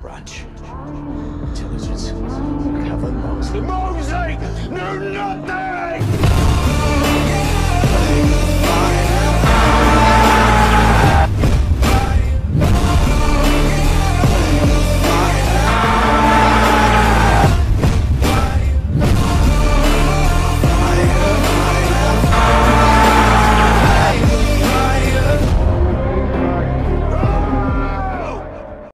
Raj. Intelligence. Heaven knows the Mosey knew nothing!